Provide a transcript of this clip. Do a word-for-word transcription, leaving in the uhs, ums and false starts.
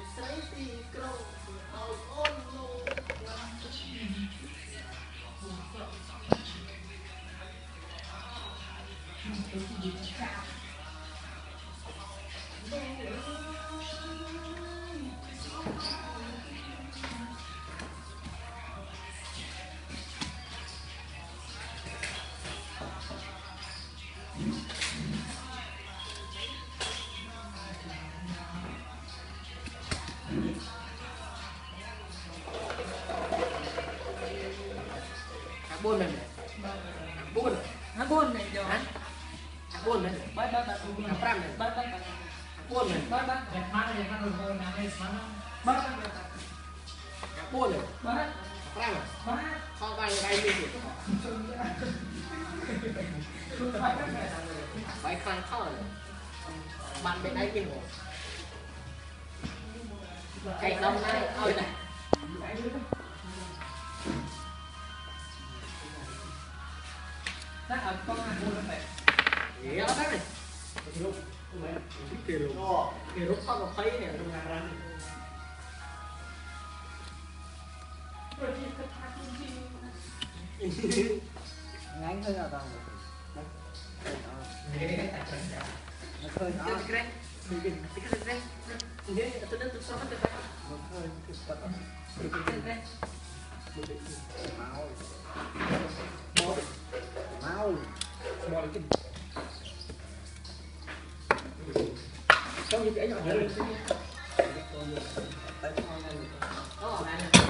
buôn này buôn nó buôn này rồi buôn này bắt bắt bắt buôn này bắt bắt buôn này bắt bắt đẹp mắt đẹp mắt rồi nè cái mắt bắt buôn này bắt pram này bắt kho vai đây đi phải khai kho này bạn bên đây bên rồi cái đông này ơi này nó ở con hàng buôn nó phải dễ đó này cái lúc cái lúc cái lúc sau nó thấy này trong nhà ra ngắn hơn là toàn nó khơi nó cái cái cái cái cái ini tôi đến tôi xong hết rồi nó khơi cái bật cái cái máu máu máu bỏ cái trong những cái nhỏ hơn đó là này